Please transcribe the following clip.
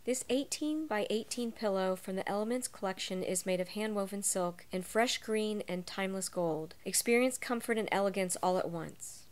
This 18 by 18 pillow from the Elements collection is made of hand-woven silk in fresh green and timeless gold. Experience comfort and elegance all at once.